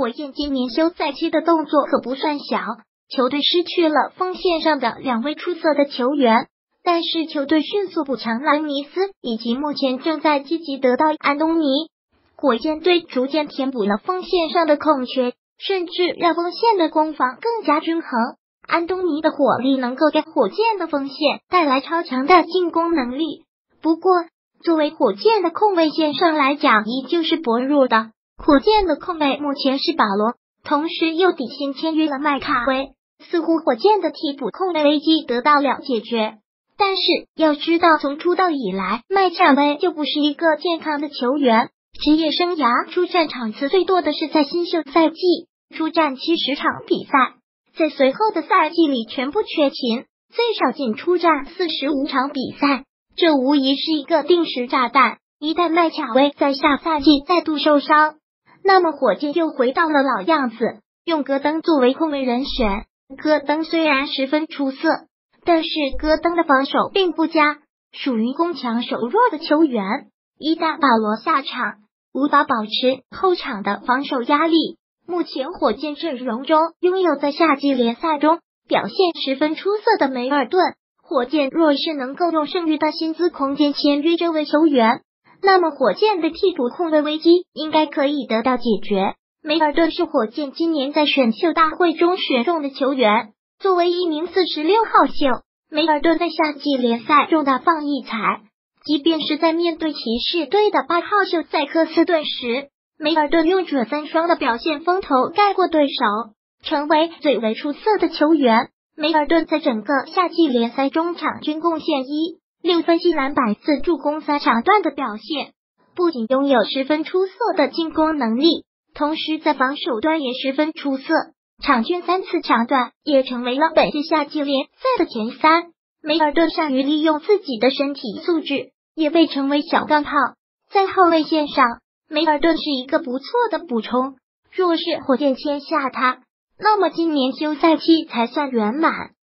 火箭今年休赛期的动作可不算小，球队失去了锋线上的2位出色的球员，但是球队迅速补强兰尼斯，以及目前正在积极得到安东尼。火箭队逐渐填补了锋线上的空缺，甚至让锋线的攻防更加均衡。安东尼的火力能够给火箭的锋线带来超强的进攻能力，不过作为火箭的控卫线上来讲依旧是薄弱的。火箭的控卫目前是保罗，同时又底薪签约了麦卡威，似乎火箭的替补控卫危机得到了解决。但是要知道，从出道以来，麦卡威就不是一个健康的球员，职业生涯出战场次最多的是在新秀赛季，出战70场比赛，在随后的赛季里全部缺勤，最少仅出战45场比赛，这无疑是一个定时炸弹。一旦麦卡威在下赛季再度受伤，那么火箭又回到了老样子，用戈登作为控卫人选。戈登虽然十分出色，但是戈登的防守并不佳，属于攻强守弱的球员。一旦保罗下场，无法保持后场的防守压力。目前火箭阵容中拥有在夏季联赛中表现十分出色的梅尔顿，火箭若是能够用剩余的薪资空间签约这位球员，那么火箭的替补控卫危机应该可以得到解决。梅尔顿是火箭今年在选秀大会中选中的球员，作为一名46号秀，梅尔顿在夏季联赛中大放异彩，即便是在面对骑士队的8号秀塞克斯顿时，梅尔顿用准三双的表现风头盖过对手，成为最为出色的球员。梅尔顿在整个夏季联赛中场均贡献6分7篮板4助攻3抢断的表现，不仅拥有十分出色的进攻能力，同时在防守端也十分出色，场均3次抢断，也成为了本届夏季联赛的前3。梅尔顿善于利用自己的身体素质，也被称为小钢炮。在后卫线上，梅尔顿是一个不错的补充，若是火箭签下他，那么今年休赛期才算圆满。